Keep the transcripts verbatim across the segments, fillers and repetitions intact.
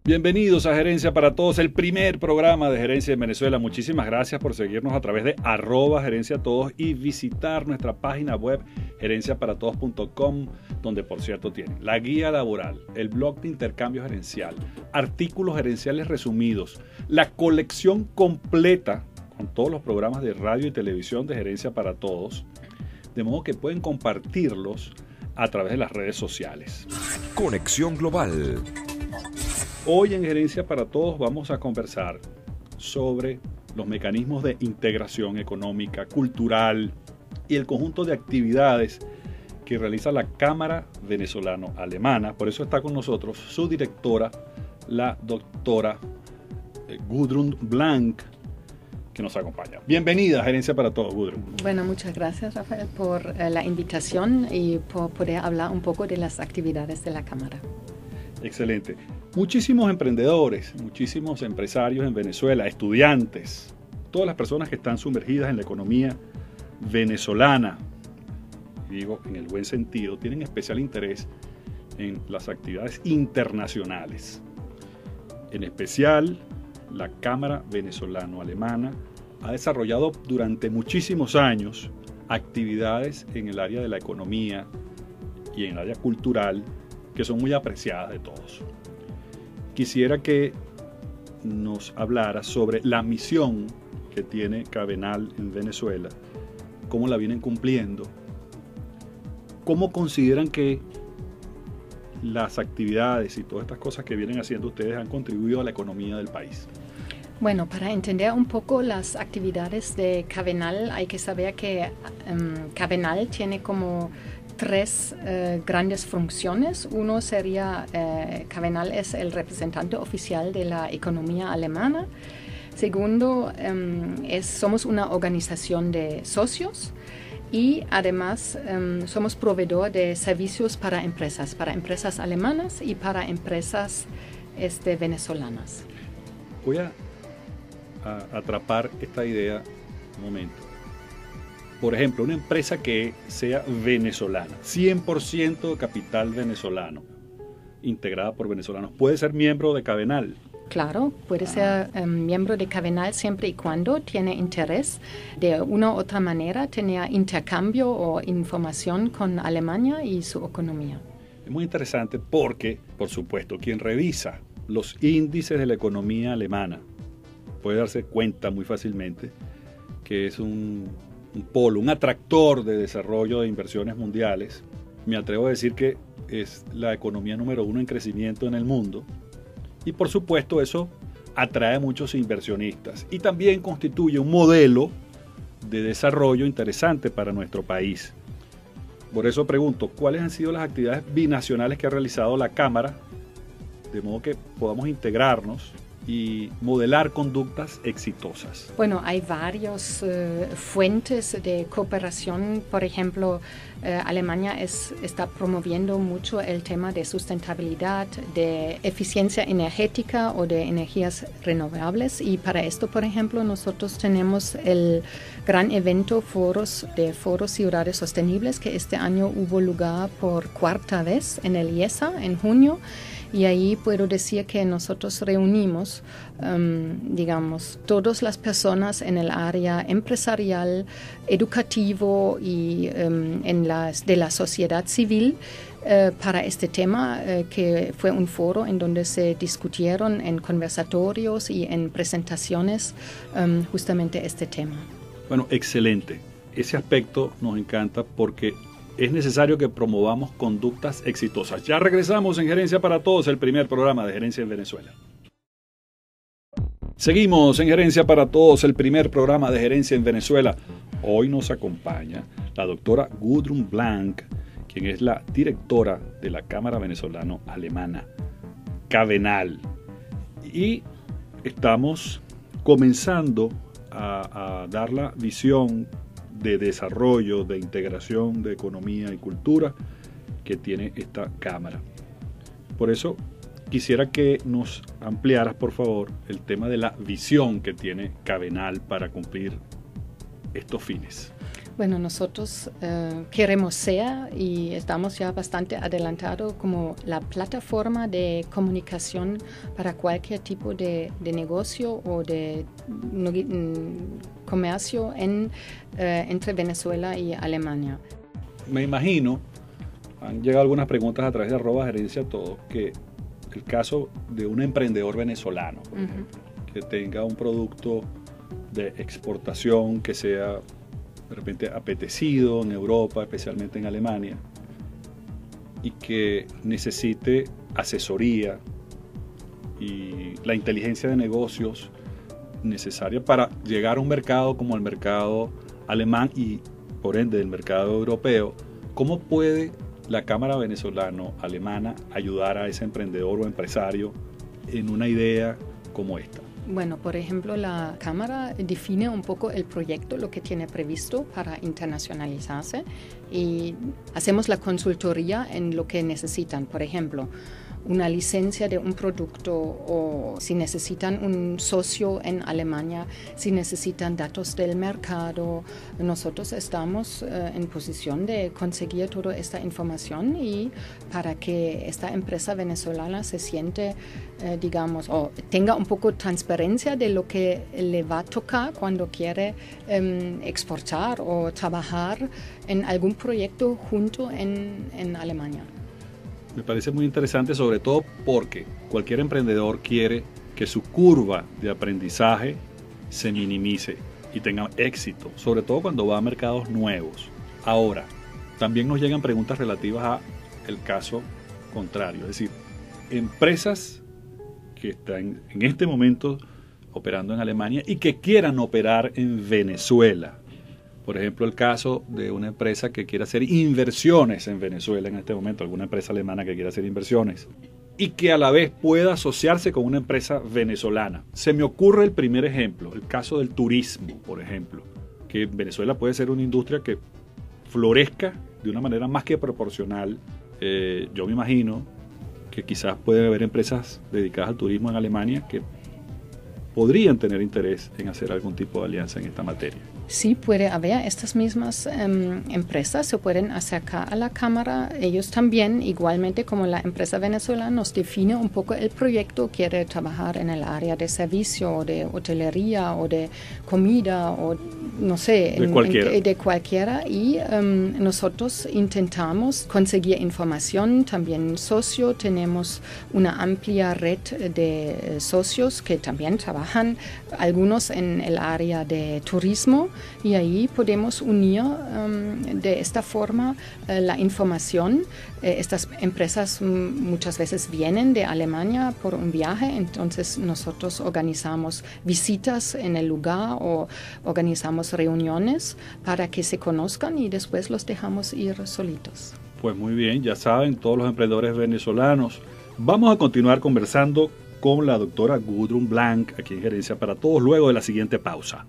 Bienvenidos a Gerencia para Todos, el primer programa de gerencia en Venezuela. Muchísimas gracias por seguirnos a través de arroba gerencia todos y visitar nuestra página web gerencia para todos punto com, donde por cierto tienen la guía laboral, el blog de intercambio gerencial, artículos gerenciales resumidos, la colección completa con todos los programas de radio y televisión de Gerencia para Todos, de modo que pueden compartirlos a través de las redes sociales. Conexión Global. Hoy en Gerencia para Todos vamos a conversar sobre los mecanismos de integración económica, cultural y el conjunto de actividades que realiza la Cámara Venezolano-Alemana. Por eso está con nosotros su directora, la doctora Gudrun Blank, que nos acompaña. Bienvenida a Gerencia para Todos, Gudrun. Bueno, muchas gracias, Rafael, por eh, la invitación y por poder hablar un poco de las actividades de la Cámara. Excelente. Muchísimos emprendedores, muchísimos empresarios en Venezuela, estudiantes, todas las personas que están sumergidas en la economía venezolana, digo en el buen sentido, tienen especial interés en las actividades internacionales. En especial, la Cámara Venezolano-Alemana ha desarrollado durante muchísimos años actividades en el área de la economía y en el área cultural que son muy apreciadas de todos. Quisiera que nos hablara sobre la misión que tiene Cavenal en Venezuela, cómo la vienen cumpliendo, cómo consideran que las actividades y todas estas cosas que vienen haciendo ustedes han contribuido a la economía del país. Bueno, para entender un poco las actividades de Cavenal, hay que saber que um, Cavenal tiene como tres uh, grandes funciones. Uno sería, uh, Cavenal es el representante oficial de la economía alemana. Segundo, um, es, somos una organización de socios y además um, somos proveedor de servicios para empresas, para empresas alemanas y para empresas este, venezolanas. Voy a, a atrapar esta idea un momento. Por ejemplo, una empresa que sea venezolana, cien por ciento capital venezolano, integrada por venezolanos, ¿puede ser miembro de Cavenal? Claro, puede ah. ser um, miembro de Cavenal siempre y cuando tiene interés de una u otra manera, tener intercambio o información con Alemania y su economía. Es muy interesante porque, por supuesto, quien revisa los índices de la economía alemana puede darse cuenta muy fácilmente que es un un polo, un atractor de desarrollo de inversiones mundiales. Me atrevo a decir que es la economía número uno en crecimiento en el mundo y por supuesto eso atrae a muchos inversionistas y también constituye un modelo de desarrollo interesante para nuestro país. Por eso pregunto, ¿cuáles han sido las actividades binacionales que ha realizado la Cámara de modo que podamos integrarnos y modelar conductas exitosas? Bueno, hay varias uh, fuentes de cooperación. Por ejemplo, uh, Alemania es, está promoviendo mucho el tema de sustentabilidad, de eficiencia energética o de energías renovables. Y para esto, por ejemplo, nosotros tenemos el gran evento Foros de Foros Ciudades Sostenibles, que este año hubo lugar por cuarta vez en el IESA, en junio. Y ahí puedo decir que nosotros reunimos, um, digamos, todas las personas en el área empresarial, educativo y um, en las, de la sociedad civil uh, para este tema, uh, que fue un foro en donde se discutieron en conversatorios y en presentaciones um, justamente este tema. Bueno, excelente. Ese aspecto nos encanta porque es necesario que promovamos conductas exitosas. Ya regresamos en Gerencia para Todos, el primer programa de gerencia en Venezuela. Seguimos en Gerencia para Todos, el primer programa de gerencia en Venezuela. Hoy nos acompaña la doctora Gudrun Blank, quien es la directora de la Cámara Venezolano-Alemana, Cavenal. Y estamos comenzando a, a dar la visión de desarrollo, de integración de economía y cultura que tiene esta Cámara. Por eso quisiera que nos ampliaras, por favor, el tema de la visión que tiene Cavenal para cumplir estos fines. Bueno, nosotros eh, queremos ser y estamos ya bastante adelantados como la plataforma de comunicación para cualquier tipo de, de negocio o de no, mm, comercio en, eh, entre Venezuela y Alemania. Me imagino, han llegado algunas preguntas a través de arroba gerencia todo, que el caso de un emprendedor venezolano, por uh-huh. ejemplo, que tenga un producto de exportación que sea de repente apetecido en Europa, especialmente en Alemania, y que necesite asesoría y la inteligencia de negocios necesaria para llegar a un mercado como el mercado alemán y por ende el mercado europeo. ¿Cómo puede la Cámara Venezolano-Alemana ayudar a ese emprendedor o empresario en una idea como esta? Bueno, por ejemplo, la Cámara define un poco el proyecto, lo que tiene previsto para internacionalizarse y hacemos la consultoría en lo que necesitan. Por ejemplo, una licencia de un producto o si necesitan un socio en Alemania, si necesitan datos del mercado. Nosotros estamos eh, en posición de conseguir toda esta información y para que esta empresa venezolana se siente, eh, digamos, o tenga un poco de transparencia de lo que le va a tocar cuando quiere eh, exportar o trabajar en algún proyecto junto en, en Alemania. Me parece muy interesante, sobre todo porque cualquier emprendedor quiere que su curva de aprendizaje se minimice y tenga éxito, sobre todo cuando va a mercados nuevos. Ahora, también nos llegan preguntas relativas al caso contrario, es decir, empresas que están en este momento operando en Alemania y que quieran operar en Venezuela. Por ejemplo, el caso de una empresa que quiera hacer inversiones en Venezuela en este momento, alguna empresa alemana que quiera hacer inversiones y que a la vez pueda asociarse con una empresa venezolana. Se me ocurre el primer ejemplo, el caso del turismo, por ejemplo, que en Venezuela puede ser una industria que florezca de una manera más que proporcional. Eh, yo me imagino que quizás puede haber empresas dedicadas al turismo en Alemania que podrían tener interés en hacer algún tipo de alianza en esta materia. Sí, puede haber estas mismas um, empresas, se pueden acercar a la Cámara. Ellos también, igualmente como la empresa venezolana, nos define un poco el proyecto, quiere trabajar en el área de servicio, o de hotelería, o de comida, o no sé, de en, cualquiera. En, de cualquiera. Y um, nosotros intentamos conseguir información, también socio, tenemos una amplia red de socios que también trabajan, algunos en el área de turismo, y ahí podemos unir um, de esta forma uh, la información. Eh, estas empresas m- muchas veces vienen de Alemania por un viaje, entonces nosotros organizamos visitas en el lugar o organizamos reuniones para que se conozcan y después los dejamos ir solitos. Pues muy bien, ya saben, todos los emprendedores venezolanos. Vamos a continuar conversando con la doctora Gudrun Blank, aquí en Gerencia para Todos, luego de la siguiente pausa.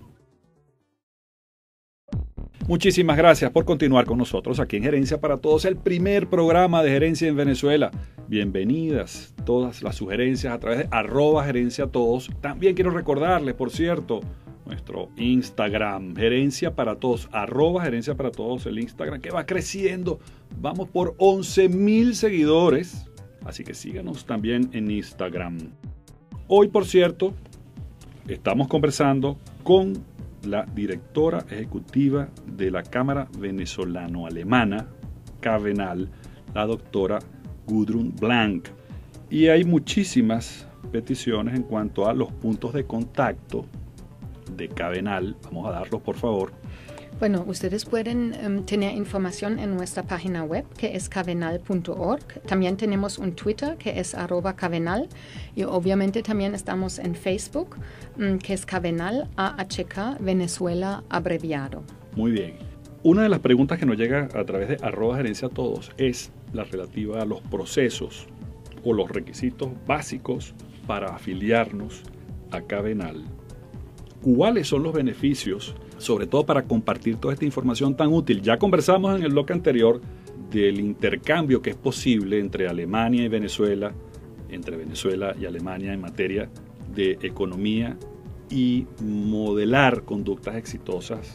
Muchísimas gracias por continuar con nosotros aquí en Gerencia para Todos, el primer programa de gerencia en Venezuela. Bienvenidas todas las sugerencias a través de arroba gerencia todos. También quiero recordarles, por cierto, nuestro Instagram, Gerencia para Todos, arroba Gerencia para Todos, el Instagram que va creciendo. Vamos por once mil seguidores, así que síganos también en Instagram. Hoy, por cierto, estamos conversando con la directora ejecutiva de la Cámara Venezolano-Alemana, Cavenal, la doctora Gudrun Blank. Y hay muchísimas peticiones en cuanto a los puntos de contacto de Cavenal. Vamos a darlos, por favor. Bueno, ustedes pueden um, tener información en nuestra página web, que es cavenal punto org. También tenemos un Twitter, que es arroba cavenal. Y obviamente también estamos en Facebook, um, que es Cavenal A H K Venezuela abreviado. Muy bien. Una de las preguntas que nos llega a través de arroba gerencia todos es la relativa a los procesos o los requisitos básicos para afiliarnos a Cavenal. ¿Cuáles son los beneficios, sobre todo para compartir toda esta información tan útil? Ya conversamos en el bloque anterior del intercambio que es posible entre Alemania y Venezuela, entre Venezuela y Alemania en materia de economía y modelar conductas exitosas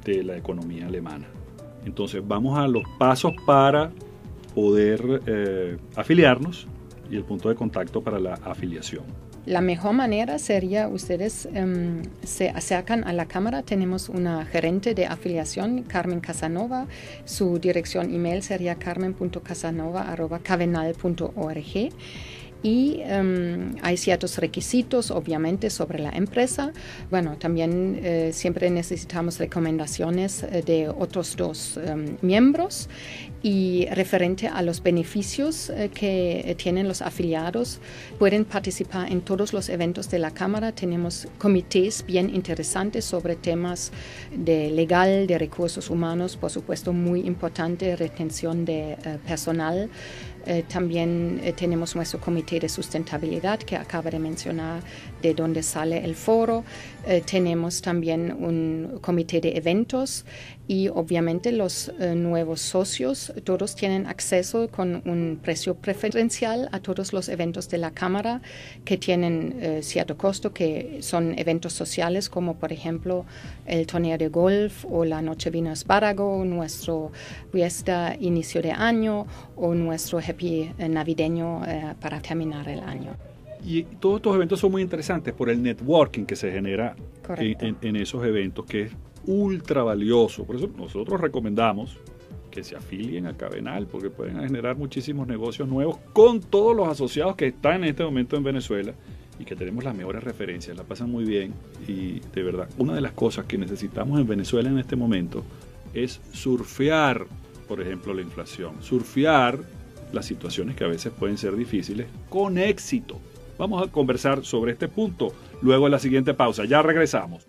de la economía alemana. Entonces vamos a los pasos para poder eh, afiliarnos y el punto de contacto para la afiliación. La mejor manera sería ustedes um, se acercan a la Cámara. Tenemos una gerente de afiliación, Carmen Casanova. Su dirección email sería carmen punto casanova arroba cavenal punto org. Y um, hay ciertos requisitos, obviamente, sobre la empresa. Bueno, también eh, siempre necesitamos recomendaciones eh, de otros dos um, miembros. Y referente a los beneficios eh, que tienen los afiliados, pueden participar en todos los eventos de la Cámara. Tenemos comités bien interesantes sobre temas de legal, de recursos humanos, por supuesto, muy importante, retención de eh, personal. Eh, también eh, tenemos nuestro comité de sustentabilidad que acaba de mencionar, de donde sale el foro. Eh, tenemos también un comité de eventos y obviamente los eh, nuevos socios, todos tienen acceso con un precio preferencial a todos los eventos de la Cámara que tienen eh, cierto costo, que son eventos sociales como por ejemplo el torneo de golf o la Nochevino Espárrago, nuestro fiesta inicio de año o nuestro happy navideño eh, para terminar el año. Y todos estos eventos son muy interesantes por el networking que se genera en, en, en esos eventos, que es ultra valioso. Por eso nosotros recomendamos que se afilien a Cavenal, porque pueden generar muchísimos negocios nuevos con todos los asociados que están en este momento en Venezuela y que tenemos las mejores referencias, la pasan muy bien. Y de verdad, una de las cosas que necesitamos en Venezuela en este momento es surfear, por ejemplo, la inflación, surfear las situaciones que a veces pueden ser difíciles con éxito. Vamos a conversar sobre este punto luego de la siguiente pausa. Ya regresamos.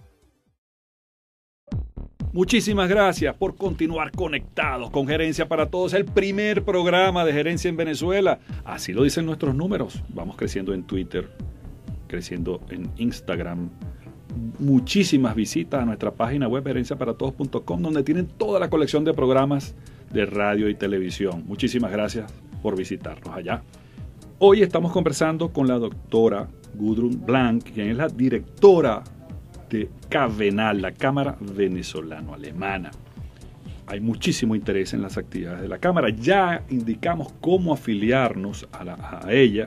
Muchísimas gracias por continuar conectados con Gerencia para Todos, el primer programa de gerencia en Venezuela. Así lo dicen nuestros números. Vamos creciendo en Twitter, creciendo en Instagram. Muchísimas visitas a nuestra página web gerencia para todos punto com, donde tienen toda la colección de programas de radio y televisión. Muchísimas gracias por visitarnos allá. Hoy estamos conversando con la doctora Gudrun Blank, quien es la directora de Cavenal, la Cámara Venezolano-Alemana. Hay muchísimo interés en las actividades de la Cámara. Ya indicamos cómo afiliarnos a, la, a ella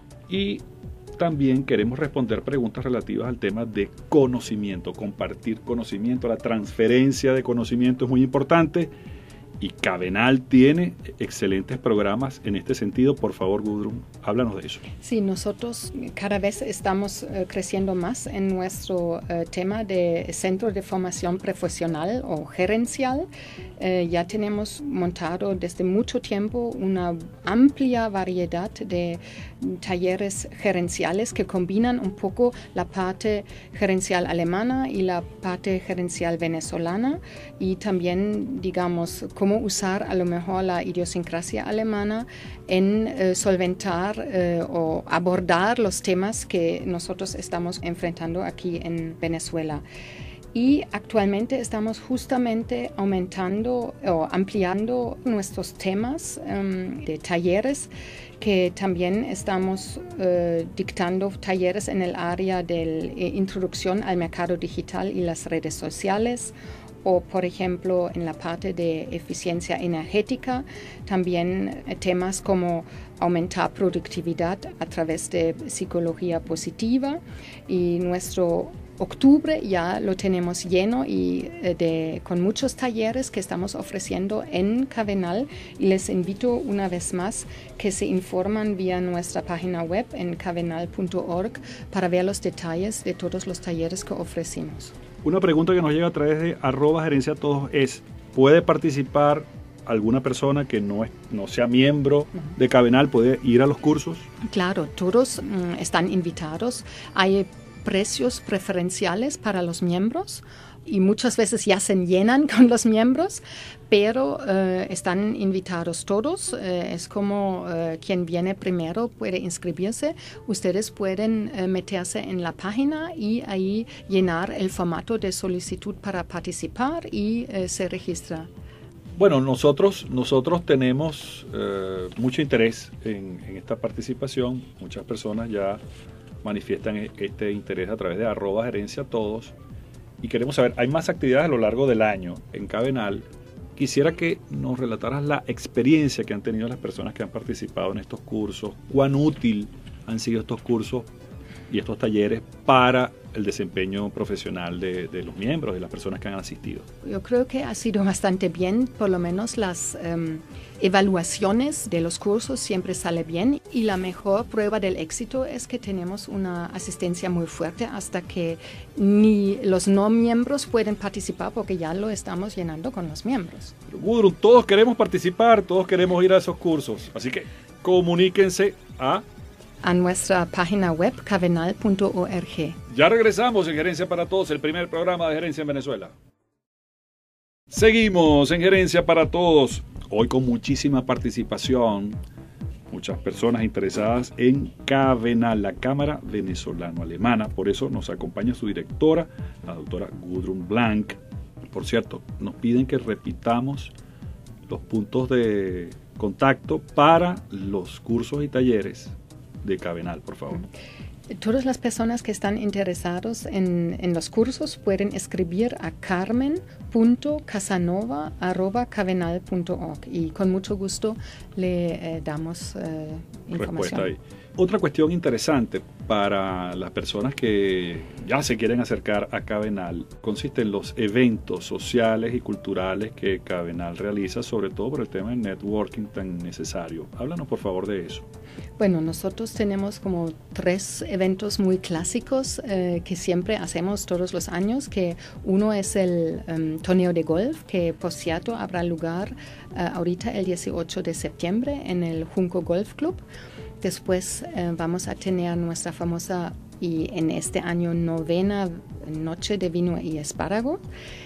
y también queremos responder preguntas relativas al tema de conocimiento, compartir conocimiento. La transferencia de conocimiento es muy importante y Cavenal tiene excelentes programas en este sentido. Por favor, Gudrun, háblanos de eso. Sí, nosotros cada vez estamos uh, creciendo más en nuestro uh, tema de centro de formación profesional o gerencial. Uh, ya tenemos montado desde mucho tiempo una amplia variedad de talleres gerenciales que combinan un poco la parte gerencial alemana y la parte gerencial venezolana y también, digamos, cómo usar a lo mejor la idiosincrasia alemana en eh, solventar eh, o abordar los temas que nosotros estamos enfrentando aquí en Venezuela. Y actualmente estamos justamente aumentando o ampliando nuestros temas um, de talleres, que también estamos uh, dictando talleres en el área de eh, introducción al mercado digital y las redes sociales, o por ejemplo en la parte de eficiencia energética, también eh, temas como aumentar productividad a través de psicología positiva. Y nuestro octubre ya lo tenemos lleno y eh, de, con muchos talleres que estamos ofreciendo en Cavenal, y les invito una vez más que se informan vía nuestra página web en cavenal punto org para ver los detalles de todos los talleres que ofrecimos. Una pregunta que nos llega a través de arroba gerencia a todos es, ¿puede participar alguna persona que no, es, no sea miembro uh-huh. de Cavenal? ¿Puede ir a los cursos? Claro, todos mm, están invitados. Hay precios preferenciales para los miembros y muchas veces ya se llenan con los miembros, pero eh, están invitados todos. Eh, es como eh, quien viene primero puede inscribirse. Ustedes pueden eh, meterse en la página y ahí llenar el formato de solicitud para participar y eh, se registra. Bueno, nosotros, nosotros tenemos eh, mucho interés en, en esta participación. Muchas personas ya manifiestan este interés a través de arroba gerencia a todos y queremos saber, hay más actividades a lo largo del año en Cabenal. Quisiera que nos relataras la experiencia que han tenido las personas que han participado en estos cursos, cuán útil han sido estos cursos y estos talleres para el desempeño profesional de, de los miembros, de las personas que han asistido. Yo creo que ha sido bastante bien, por lo menos las um, evaluaciones de los cursos siempre sale bien, y la mejor prueba del éxito es que tenemos una asistencia muy fuerte hasta que ni los no miembros pueden participar porque ya lo estamos llenando con los miembros. Pero Gudrun, todos queremos participar, todos queremos ir a esos cursos, así que comuníquense a... a nuestra página web cabenal punto org. Ya regresamos en Gerencia para Todos, el primer programa de gerencia en Venezuela. Seguimos en Gerencia para Todos, hoy con muchísima participación, muchas personas interesadas en Cabenal, la Cámara Venezolano-Alemana. Por eso nos acompaña su directora, la doctora Gudrun Blank. Por cierto, nos piden que repitamos los puntos de contacto para los cursos y talleres de Cabenal, por favor. Todas las personas que están interesados en, en los cursos pueden escribir a carmen punto casanova arroba cabenal punto org y con mucho gusto le eh, damos eh, información. Ahí. Otra cuestión interesante para las personas que ya se quieren acercar a Cabenal consiste en los eventos sociales y culturales que Cabenal realiza, sobre todo por el tema del networking tan necesario. Háblanos por favor de eso. Bueno, nosotros tenemos como tres eventos muy clásicos eh, que siempre hacemos todos los años, que uno es el um, torneo de golf, que por cierto habrá lugar uh, ahorita el dieciocho de septiembre en el Junco Golf Club. Después eh, vamos a tener nuestra famosa y en este año novena noche de vino y espárrago,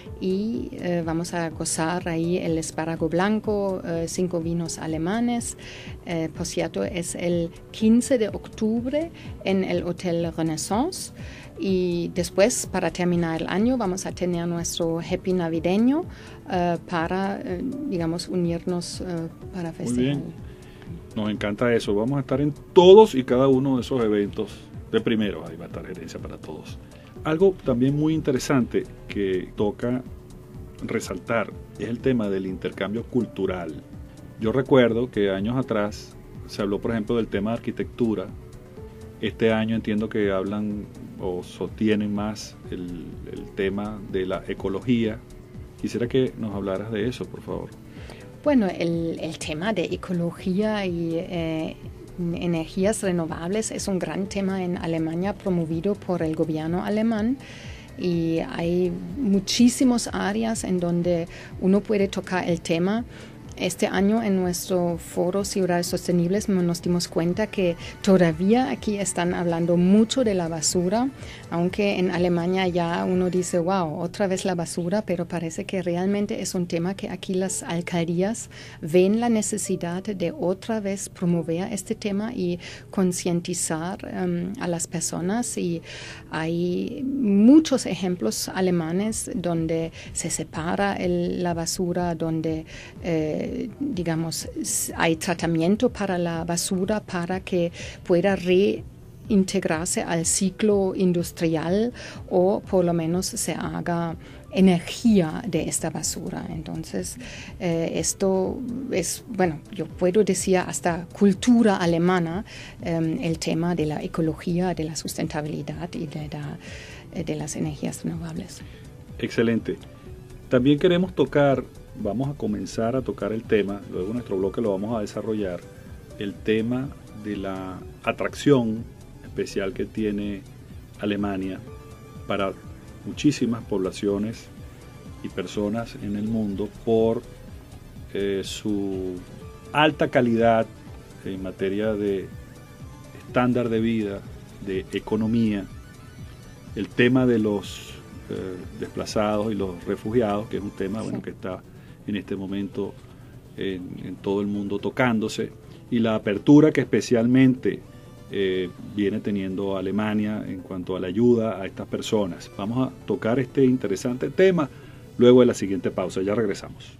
y eh, vamos a gozar ahí el espárrago blanco, eh, cinco vinos alemanes. Eh, por cierto, es el quince de octubre en el Hotel Renaissance. Y después, para terminar el año, vamos a tener nuestro happy navideño uh, para, uh, digamos, unirnos uh, para festejar. Muy bien, nos encanta eso. Vamos a estar en todos y cada uno de esos eventos de primero. Ahí va a estar Gerencia para Todos. Algo también muy interesante que toca resaltar es el tema del intercambio cultural. Yo recuerdo que años atrás se habló, por ejemplo, del tema de arquitectura. Este año entiendo que hablan o sostienen más el, el tema de la ecología. Quisiera que nos hablaras de eso, por favor. Bueno, el, el tema de ecología y eh, energías renovables es un gran tema en Alemania, promovido por el gobierno alemán. Y hay muchísimas áreas en donde uno puede tocar el tema. Este año en nuestro foro Ciudades Sostenibles nos dimos cuenta que todavía aquí están hablando mucho de la basura, aunque en Alemania ya uno dice, wow, otra vez la basura, pero parece que realmente es un tema que aquí las alcaldías ven la necesidad de otra vez promover este tema y concientizar um, a las personas. Y hay muchos ejemplos alemanes donde se separa el, la basura, donde eh, digamos, hay tratamiento para la basura para que pueda reintegrarse al ciclo industrial, o por lo menos se haga energía de esta basura. Entonces, eh, esto es, bueno, yo puedo decir hasta cultura alemana, eh, el tema de la ecología, de la sustentabilidad y de, la, de las energías renovables. Excelente. También queremos tocar, vamos a comenzar a tocar el tema, luego en nuestro bloque lo vamos a desarrollar, el tema de la atracción especial que tiene Alemania para muchísimas poblaciones y personas en el mundo por eh, su alta calidad en materia de estándar de vida, de economía, el tema de los eh, desplazados y los refugiados, que es un tema bueno, que está en este momento en, en todo el mundo tocándose, y la apertura que especialmente eh, viene teniendo Alemania en cuanto a la ayuda a estas personas. Vamos a tocar este interesante tema luego de la siguiente pausa. Ya regresamos.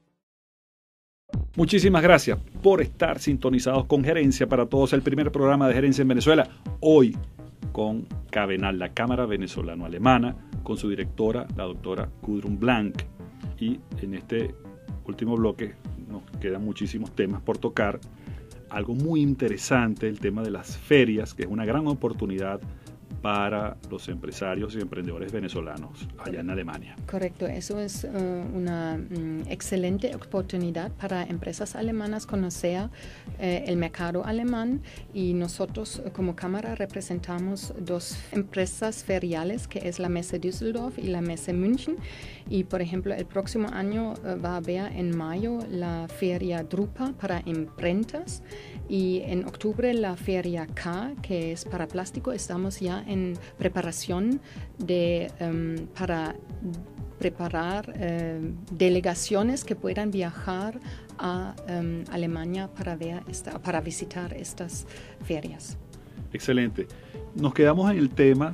Muchísimas gracias por estar sintonizados con Gerencia para Todos, el primer programa de gerencia en Venezuela. Hoy con Cabenal, la Cámara Venezolano-Alemana, con su directora, la doctora Gudrun Blank. Y en este último bloque nos quedan muchísimos temas por tocar. Algo muy interesante, el tema de las ferias, que es una gran oportunidad para los empresarios y emprendedores venezolanos allá en Alemania. Correcto, eso es uh, una um, excelente oportunidad para empresas alemanas conocer uh, el mercado alemán, y nosotros uh, como Cámara representamos dos empresas feriales, que es la Messe Düsseldorf y la Messe München, y por ejemplo el próximo año uh, va a haber en mayo la feria Drupa para imprentas, y en octubre la feria K, que es para plástico. Estamos ya en preparación de, um, para preparar uh, delegaciones que puedan viajar a um, Alemania para, ver esta, para visitar estas ferias. Excelente. Nos quedamos en el tema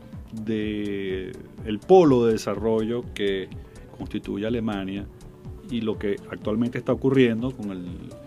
del polo de desarrollo que constituye Alemania y lo que actualmente está ocurriendo con el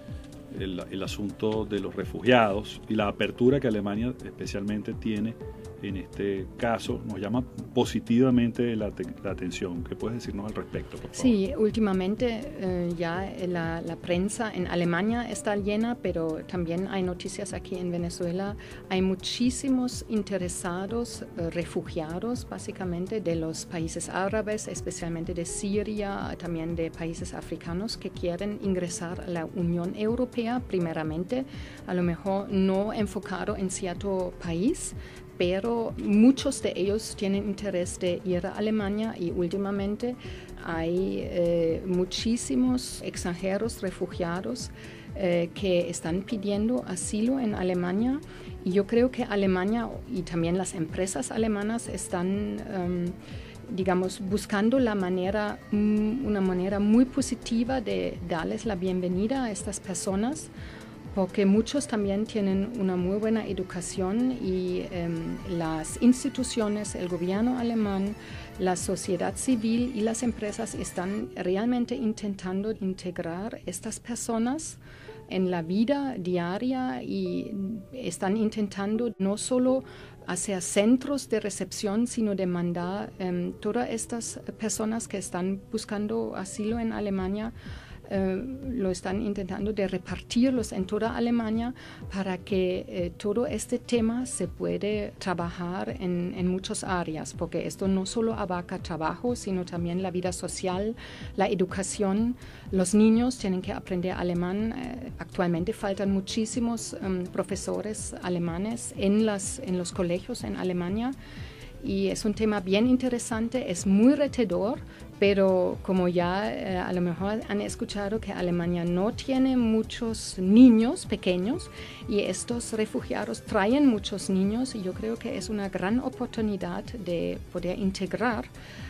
El, el asunto de los refugiados y la apertura que Alemania especialmente tiene en este caso nos llama positivamente la, la atención. ¿Qué puedes decirnos al respecto, por favor? Sí, últimamente eh, ya la, la prensa en Alemania está llena, pero también hay noticias aquí en Venezuela. Hay muchísimos interesados, eh, refugiados básicamente de los países árabes, especialmente de Siria, también de países africanos, que quieren ingresar a la Unión Europea primeramente, a lo mejor no enfocado en cierto país, pero muchos de ellos tienen interés de ir a Alemania, y últimamente hay eh, muchísimos extranjeros refugiados eh, que están pidiendo asilo en Alemania, y yo creo que Alemania y también las empresas alemanas están um, digamos, buscando la manera, una manera muy positiva de darles la bienvenida a estas personas, porque muchos también tienen una muy buena educación, y eh, las instituciones, el gobierno alemán, la sociedad civil y las empresas están realmente intentando integrar estas personas en la vida diaria, y están intentando no solo hacer centros de recepción, sino de mandar eh, todas estas personas que están buscando asilo en Alemania, eh, lo están intentando de repartirlos en toda Alemania, para que eh, todo este tema se puede trabajar en, en muchas áreas, porque esto no solo abarca trabajo, sino también la vida social, la educación. Los niños tienen que aprender alemán. Eh, actualmente faltan muchísimos um, profesores alemanes en, las, en los colegios en Alemania, y es un tema bien interesante, es muy retador, pero como ya eh, a lo mejor han escuchado que Alemania no tiene muchos niños pequeños, y estos refugiados traen muchos niños, y yo creo que es una gran oportunidad de poder integrar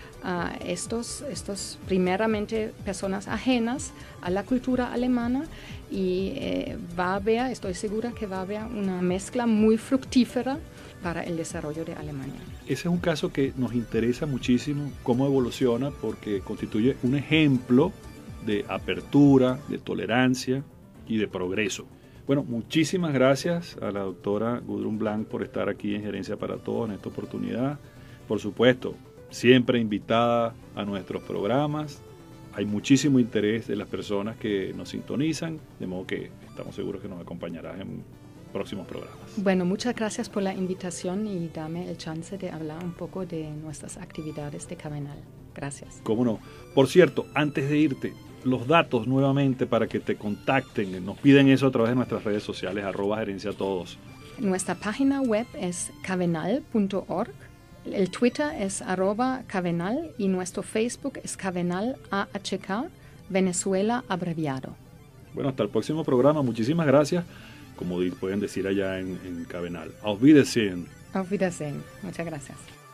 a estos, estos primeramente personas ajenas a la cultura alemana, y eh, va a haber, estoy segura que va a haber una mezcla muy fructífera para el desarrollo de Alemania. Ese es un caso que nos interesa muchísimo, cómo evoluciona, porque constituye un ejemplo de apertura, de tolerancia y de progreso. Bueno, muchísimas gracias a la doctora Gudrun Blank por estar aquí en Gerencia para Todos en esta oportunidad. Por supuesto, siempre invitada a nuestros programas. Hay muchísimo interés de las personas que nos sintonizan, de modo que estamos seguros que nos acompañarás en próximos programas. Bueno, muchas gracias por la invitación y dame el chance de hablar un poco de nuestras actividades de Cavenal. Gracias. Cómo no. Por cierto, antes de irte, los datos nuevamente para que te contacten. Nos piden eso a través de nuestras redes sociales, arroba gerencia todos. Nuestra página web es cavenal punto org. El Twitter es arroba Cavenal, y nuestro Facebook es Cavenal A H K, Venezuela abreviado. Bueno, hasta el próximo programa. Muchísimas gracias. Como pueden decir allá en, en Cavenal. Auf Wiedersehen. Auf Wiedersehen. Muchas gracias.